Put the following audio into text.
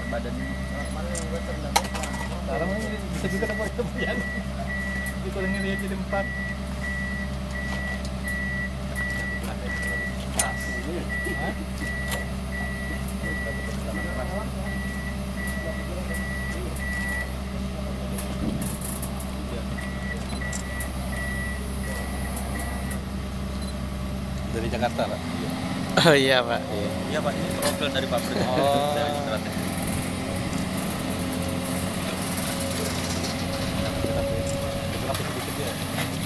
badan mana yang gue tendang sekarang ini bisa juga dapat kemudian dikurangin dia jadi 4. Dari Jakarta, Pak. Oh iya Pak. Iya Pak, ini profil dari pabrik. Dari strategi. Berapa sedikit ya?